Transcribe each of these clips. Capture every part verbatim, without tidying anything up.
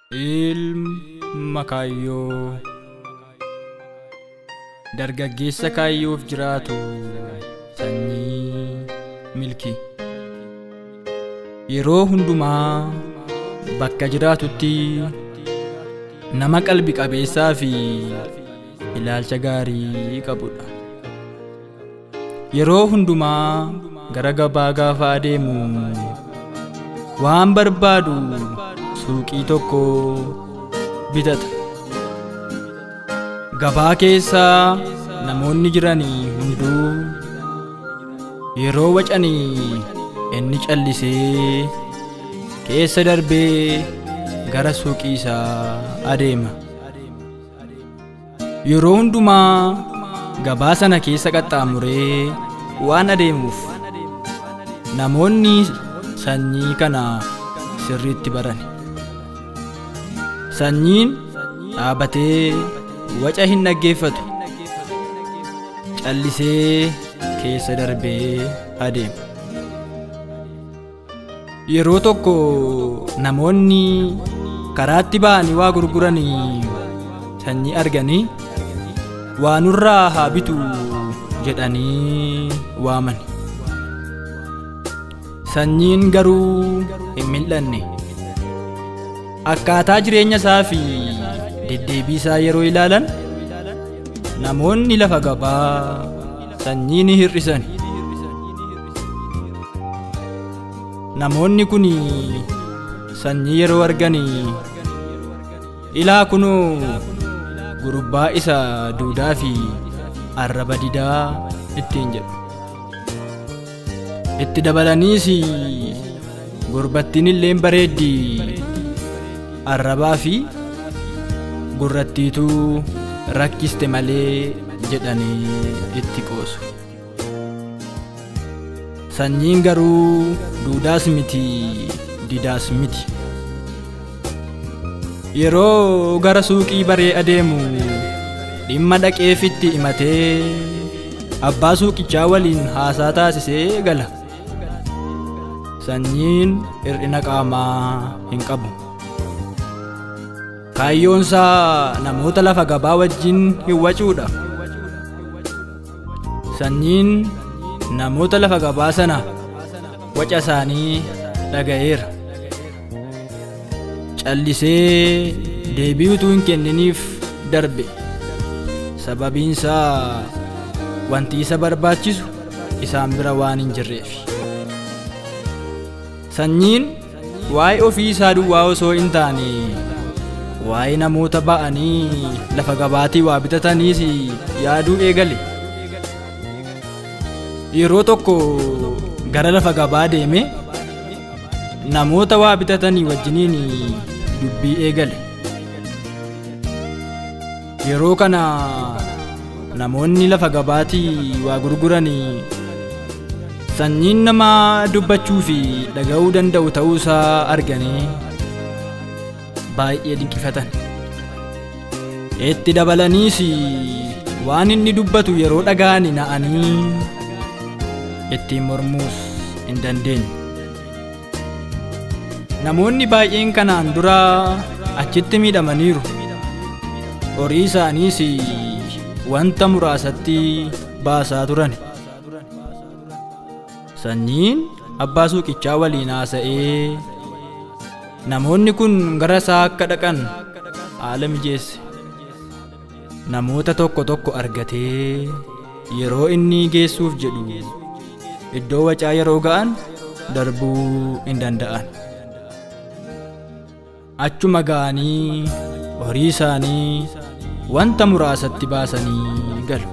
Ilma kaayyoo dargaggeessa kaayyoof jiraatu sanyii milkii yeroo hundumaa bakka jiraatutti nama qalbi qabeessaa fi ilaalcha gaarii qabudha. Yeroo hundumaa gara gabaa gaafa adeemu waan barbaadu suuqii tokko bitata. Gabaa keessa namoonni jiranii hunduu yeroo wacanii inni callisee keessa darbee gara suuqii isaa adeema. Yeroo hundumaa gabaa sana keessa qaxxaamuree waan adeemuuf namoonni sanyii kana sirriitti baran. Sanyiin dhaabatee waca hin dhaggeeffatu, callisee keessa darbee adeema. Yeroo tokko namoonni karaatti ba'anii waa gurguranii sanyii arganii waa nurraa haa bitu jedhanii waaman. Sanyiin garuu hin mil'anne. Akkaataa jireenya isaa fi deddeebii isaa yeroo ilaalan namoonni lafa gabaa sanyii ni hir'isan. Namoonni kun sanyii yeroo arganii ilaa kunoo gurbaa isa duudaa fi arraba didaa ittiin jedhu. Itti dabalaniis gurbattiin illeen bareeddi arrabaa fi gurrattiitu rakkiste malee jedhanii itti qoosu. Sanyiin garuu duudaas miti didaas miti. Yeroo gara suuqii baree adeemu dhimma dhaqeefitti himatee abbaa suuqichaa waliin haasaa taasisee gala. Sanyiin hir'ina qaamaa hin qabu. Kaayyoonsaa namoota lafa gabaa wajjin hin wacuudha. Sanyiin namoota lafa gabaa sana waca isaanii dhaga'eera. Callisee deebii utuu hin kenniniif darbe. Sababiinsaa wanti isa barbaachisu isaan bira waan hin jirreef. Sanyiin waa'ee ofii isaa duwwaa osoo hin taane waa'ee namoota ba'anii lafa gabaatii waa bitataniis yaaduu eegale. Yeroo tokko gara lafa gabaa deeme namoota waa bitatanii wajjiniin dubbii eegale. Yeroo kana namoonni lafa gabaatii waa gurguranii sanyiin nama dubbachuu fi dhaga'uu danda'u ta'uusaa arganii baay'ee dinqifatan. Itti dabalaniis waan inni dubbatu yeroo dhaga'anii na'anii ittiin mormuus hin dandeenye. Namoonni baay'een kanaan dura achitti miidhamaniiru. Horii isaaniis wanta muraasatti baasaa turan. Sanyiin abbaa suuqichaa waliin haasa'ee namoonni kun gara isaa akka dhaqan haala mijeesse. Namoota tokko tokko argatee yeroo inni geessuuf jedhu iddoo wacaa yeroo ga'an darbuu hin danda'an. Achuma ga'anii horii isaanii wanta muraasatti baasanii galu.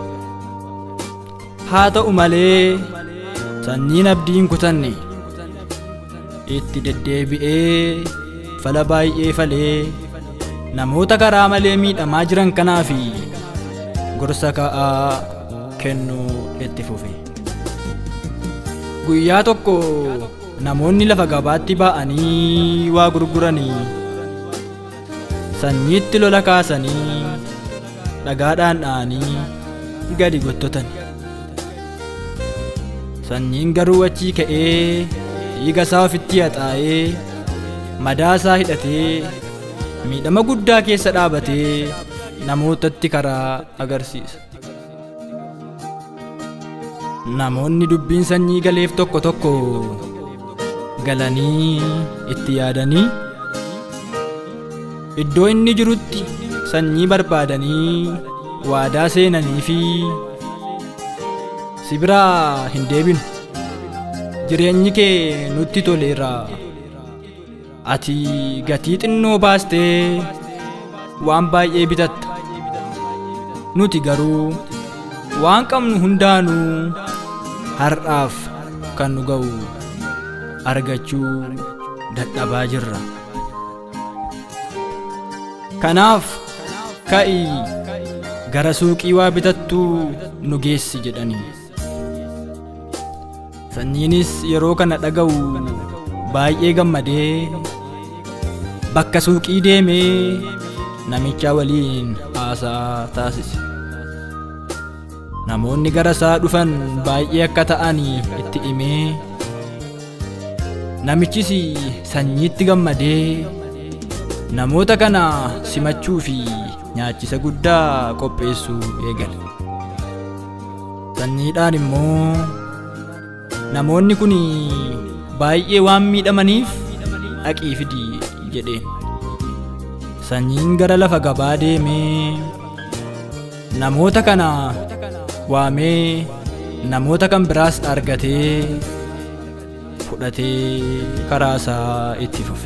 Haa ta'u malee sanyiin abdii hin kutanne. Itti deddeebi'ee fala baay'ee falee namoota karaa malee miidhamaa jiran kanaaf gorsa ka'aa kennuu itti fufe. Guyyaa tokko namoonni lafa gabaatti ba'anii waa gurguranii sanyiitti lola kaasanii dhagaadhaan dha'anii gadi gottotan. Sanyiin garuu achii ka'ee dhiiga isaa ofitti haxaa'ee madaa isaa hidhatee miidhama guddaa keessa dhaabatee namootatti karaa agarsiisa. Namoonni dubbiin sanyii galeef tokko tokko galanii itti yaadanii iddoo inni jirutti sanyii barbaadanii waadaa seenanii fi si biraa hin deebinu, jireenyi kee nutti toleera, ati gatii xinnoo baastee waan baay'ee bitatta, nuti garuu waan qabnu hundaanuu har'aaf kan nu ga'u argachuu dadhabaa jirra. Kanaaf ka'ii gara suuqii waa bitattuu nu geessi jedhanii. Sanyiinis yeroo kana dhaga'u baay'ee gammadee bakka suuqii deemee namicha waliin haasaa taasise. Namoonni gara isaa dhufan baay'ee akka ta'anii itti himee, namichis sanyiitti gammadee namoota kana simachuu fi nyaachisa guddaa qopheessuu eegale. Sanyiidhaan immoo namoonni kun baay'ee waan miidhamaniif dhaqii fidi jedheen. Sanyiin gara lafa gabaa deemee namoota kana waamee namoota kan biraas argatee fudhatee karaa isaa itti fufe.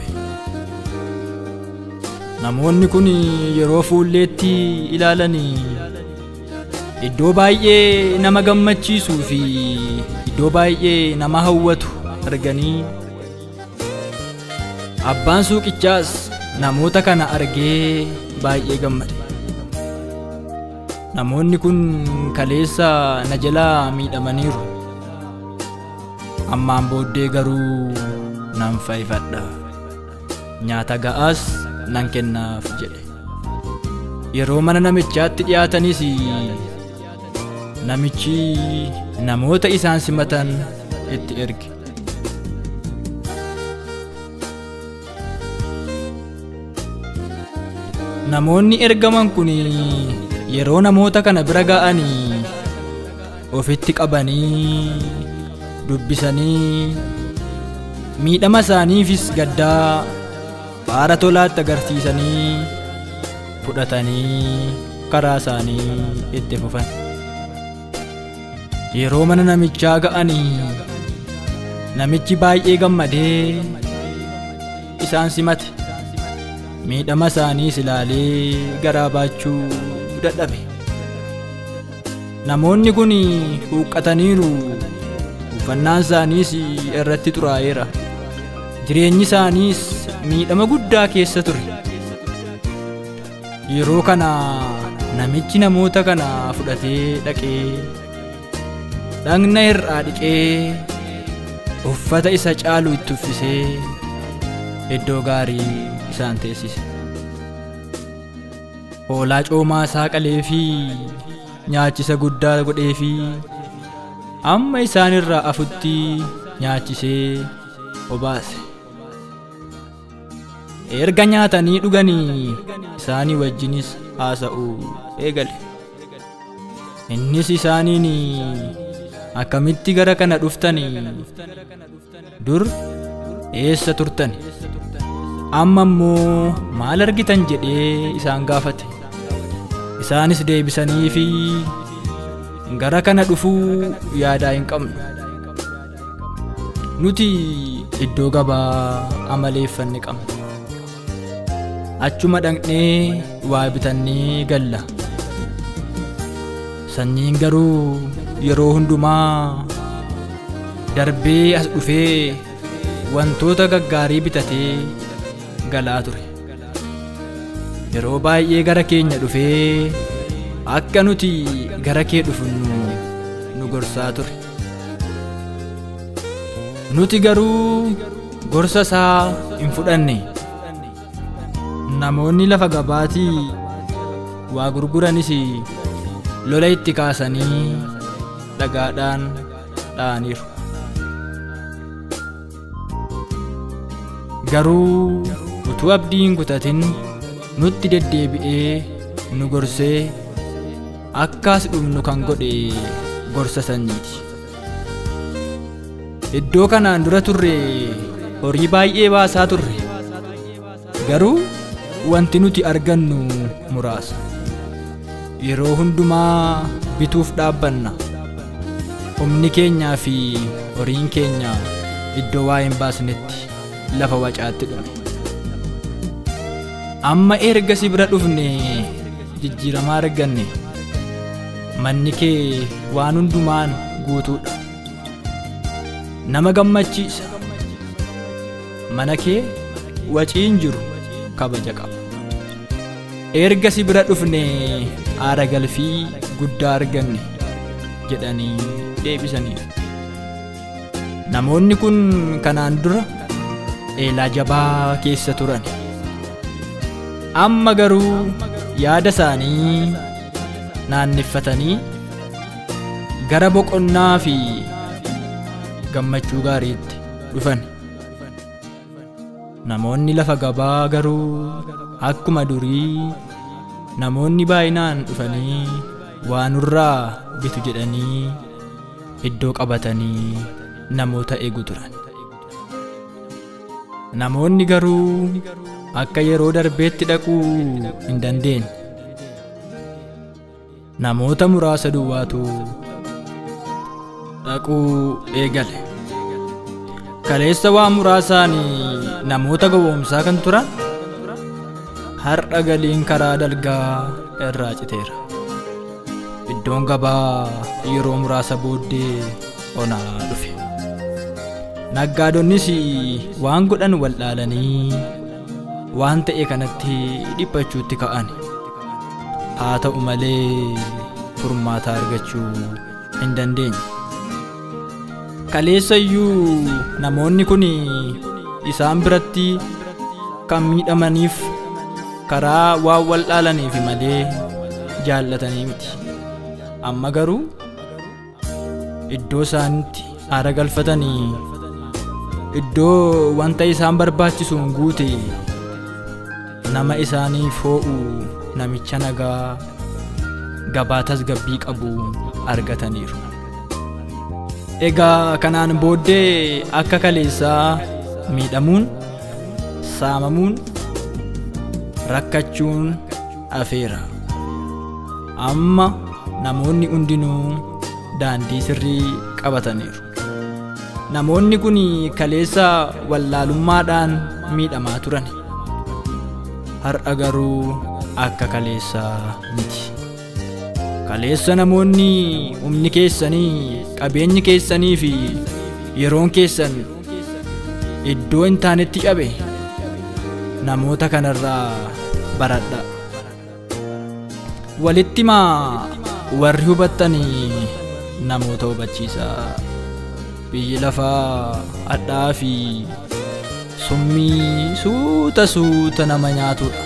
Namoonni kun yeroo fuulleetti ilaalanii iddoo baay'ee nama gammachiisuu fi iddoo baay'ee nama hawwatu arganii, abbaan suuqichaas namoota kana argee baay'ee gammade. Namoonni kun kaleessa na jalaa miidhamaniiru, ammaan booddee garuu nan fayyifadha, nyaata ga'aas nan kennaaf jedhe. Yeroo mana namichaatti dhiyaatanis namichi namoota isaan simatan itti erge. Namoonni ergaman kun yeroo namoota kana bira ga'anii ofitti qabanii dubbisanii miidhama isaaniifis gaddaa baara tolaatti agarsiisanii fudhatanii karaa isaanii itti fufan. Yeroo mana namichaa ga'anii namichi baay'ee gammadee isaan simate, miidhama isaaniis ilaalee garaa baachuu dadhabe. Namoonni kun huqqataniiru, uffannaan isaaniis irratti xuraa'eera, jireenyi isaaniis miidhama guddaa keessa ture. Yeroo kana namichi namoota kana fudhatee dhaqee dhagna irraa dhiqee uffata isa caalu itti uffisee iddoo gaarii isaan teessise. Hoolaa coomaa isaa qalee fi nyaachisa guddaa godhee fi amma isaan irraa afutti nyaachisee obaase. Erga nyaatanii dhuganii isaanii wajjinis haasa'uu eegale. Innis isaaniin akkamitti gara kana dhuftanii? Dur eessa turtani? Amma immoo maal argitan jedhee isaan gaafate. Isaanis deebisanii fi gara kana dhufuu yaadaa hin qabnu, nuti iddoo gabaa amaleeffanne qabna, achuma dhaqnee waa bitannee galla. Sanyiin garuu yeroo hundumaa darbee as dhufee wantoota gaggaarii bitatee galaa ture. Yeroo baay'ee gara keenya dhufee akka nuti gara kee dhufnu nu gorsaa ture. Nuti garuu gorsa isaa hin fudhanne. Namoonni lafa gabaatii waa gurguranis lola itti kaasanii dhagaadhaan dha'aniiru. Garuu utuu abdii hin kutatin nutti deddeebi'ee nu gorsee akkas dhumnu kan godhe gorsa sanyiiti. Iddoo kanaan dura turre horii baay'ee baasaa turre, garuu wanti nuti argannu muraasa. Yeroo hundumaa bituuf dhaabbanna, humni keenyaa fi horiin keenya iddoo waa hin baasnetti lafa wacaatti dhume. Amma erga si bira dhufne jijjiiramaa arganne, manni kee waan hundumaan guutuudha. Nama gammachiisa, mana kee waciin jiru kabaja qaba. Erga si bira dhufne aara galfii guddaa arganne jedhanii deebisaniif. Namoonni kun kanaan dura eelaa jabaa keessa turan, amma garuu yaada isaanii naanneeffatanii gara boqonnaa fi gammachuu gaariitti dhufan. Namoonni lafa gabaa garuu akkuma durii namoonni baay'inaan dhufanii waan nurraa bitu jedhanii iddoo qabatanii namoota eegu turan. Namoonni garuu akka yeroo darbeetti dhaquu hin dandeenye. Namoota muraasa duwwaatu dhaquu eegale. Kaleessa waa muraasaan namoota gowwoomsaa kan turan har'a galiin karaa dalgaa irraa citeera. Iddoon gabaa yeroo muraasa booddee onaa dhufe. Naggaadonnis waan godhan wal dhaalanii waan ta'e kanatti dhiphachuutti ka'an. Haa ta'u malee furmaata argachuu hin dandeenye. Kaleessa iyyuu namoonni kun isaan biratti kan miidhamaniif karaa waan wal dhaalaniif malee jaallatanii miti. Amma garuu iddoo isaanitti aara galfatanii iddoo wanta isaan barbaachisuun guute nama isaaniif hoo'u namicha nagaa gabaa tasgabbii qabu argataniiru. Egaa kanaan booddee akka kaleessaa miidhamuun, saamamuun, rakkachuun afeera. Amma namoonni hundinuu daandii sirrii qabataniiru. Namoonni kun kaleessa wallaalummaadhaan miidhamaa turan, har'a garuu akka kaleessaa miti. Kaleessa namoonni humni keessanii, qabeenyi keessanii fi yeroon keessan iddoo hin taanetti cabe. Namoota kanarraa baradha. Walitti maa warri hubattanii namoota hubachiisaa. Biyyi lafaa hadhaa fi summii suuta suuta nama nyaatudha.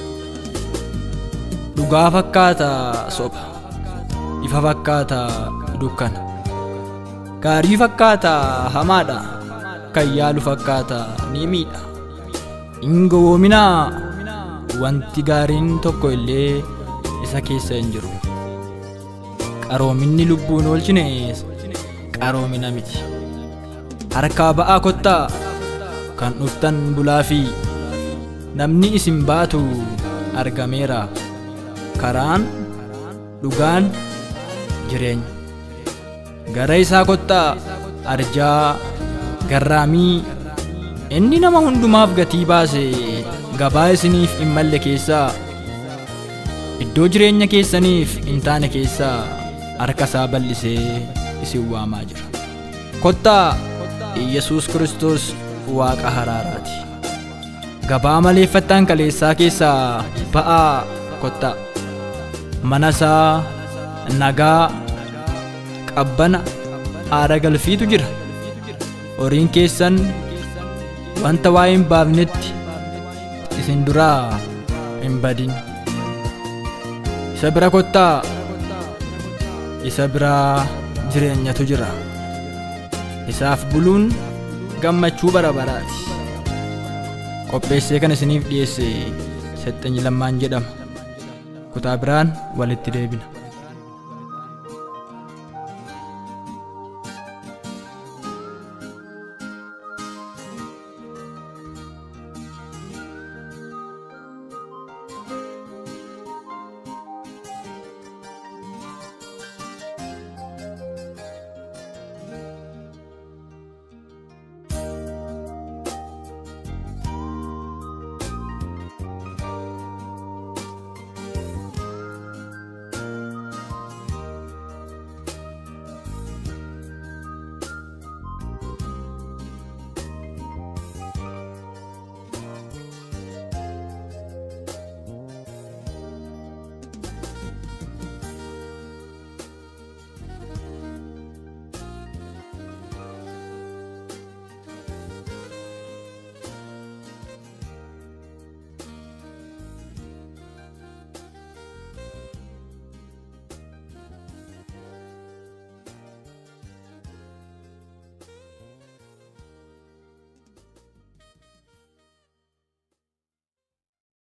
Dhugaa fakkaata soba, ifa fakkaata dukkana, gaarii fakkaata hamaadha, kan yaalu fakkaata ni miidha. Hin gowwoominaa, wanti gaariin tokko illee isa keessa hin jiru. Qaroominni lubbuun oolchine qaroomina miti. Harkaa ba'aa kottaa kan dhuftan bulaa fi namni isin baatu argameera. Karaan, dhugaan, jireenya. Gara isaa kottaa arjaa, garraamii, inni nama hundumaaf gatii baase gabaa isiniif hin malle keessaa, iddoo jireenya keessaniif hin taane keessaa harka isaa bal'isee isin waamaa jira. Kottaa Yesuus Kiristoos Waaqa haraaraati. Gabaa maleeffattaan kaleessaa keessaa ba'aa kottaa. Mana isaa nagaa, qabbana, aara galfiitu jira. Horiin keessan wanta waa hin baafnetti isin duraa hin badin. Isa bira kottaa, isa biraa jireenyatu jira. Isaaf buluun gammachuu bara baraati. Qopheessee kan isiniif dhiyeesse Sexxanyi Lammaan jedhama. Kutaa biraan walitti deebina.